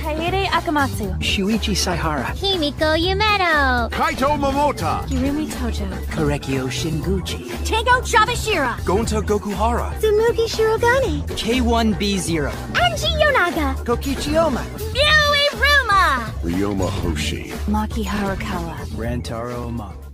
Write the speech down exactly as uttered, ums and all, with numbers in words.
Kaede Akamatsu, Shuichi Saihara, Himiko Yumeto, Kaito Momota, Hirumi Tojo, Korekio Shinguchi, Tango Chabashira, Gonta Gokuhara, Tsumugi Shirogane, K one B zero, Anji Yonaga, Kokichiyoma, Ryui Ruma, Ryoma Hoshi. Maki Harukawa. Rantaro Amano.